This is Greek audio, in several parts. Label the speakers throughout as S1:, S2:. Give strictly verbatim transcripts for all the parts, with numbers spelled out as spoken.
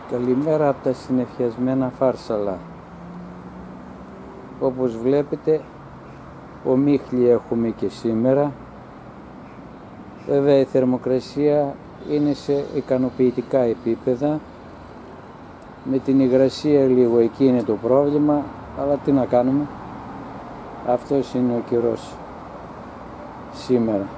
S1: Καλημέρα από τα συννεφιασμένα Φάρσαλα. Όπως βλέπετε, ομίχλη έχουμε και σήμερα. Βέβαια η θερμοκρασία είναι σε ικανοποιητικά επίπεδα. Με την υγρασία λίγο εκεί είναι το πρόβλημα, αλλά τι να κάνουμε. Αυτός είναι ο καιρός σήμερα.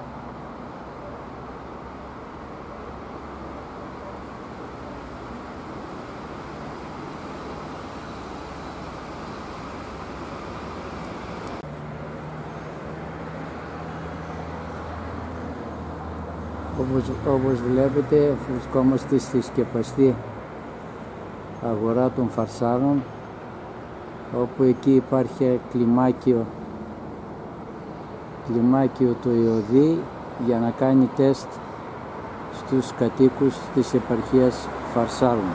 S1: Όπως, όπως βλέπετε, βρισκόμαστε στη σκεπαστή αγορά των Φαρσάλων, όπου εκεί υπάρχει κλιμάκιο, κλιμάκιο το ΙΟΔΗ για να κάνει τεστ στους κατοίκους της επαρχίας Φαρσάλων.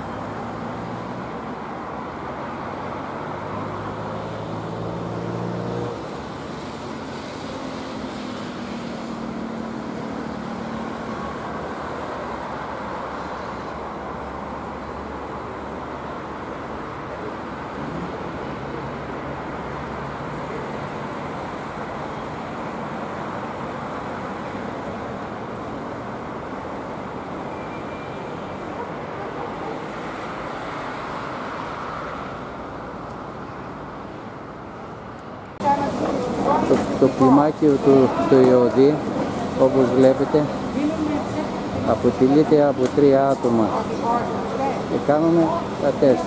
S1: Το, το κλιμάκιο του το ΙΟΔΗ, όπως βλέπετε, αποτελείται από τρία άτομα και κάνουμε τα τεστ.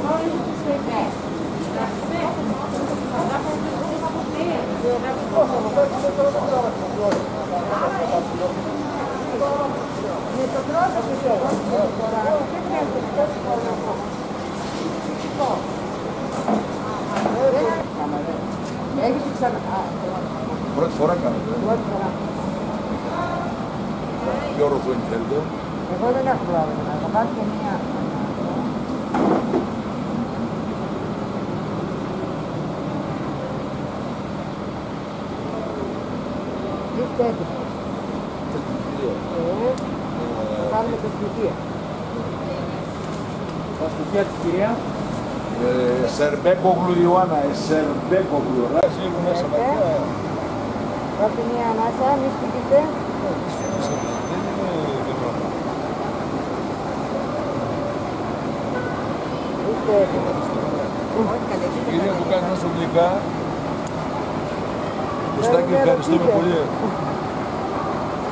S2: Έχεις ξανά...
S3: Πρώτη φορά κάνετε.
S2: Πρώτη φορά.
S3: Ποιο οροφόνη θέλετε?
S2: Εγώ δεν έχω πρόβλημα. Θα πάρω και μία. Είστε έτοιμοι? Ε, θα κάνουμε τα στοιχεία.
S1: Τα στοιχεία της κυρία.
S3: Ε, Σερμπέκογλου Ιωάννα, ε, Σερμπέκογλου. Ράζει λίγο μέσα βαθιά.
S2: Πάρτε μία ανάσα, μη σφυγγείτε.
S3: Δεν είναι πρόβλημα.
S2: Είστε έτοιμοι?
S3: Κυρία, του κάνει όσο γλυκά. Κωστάκη, ευχαριστούμε πολύ.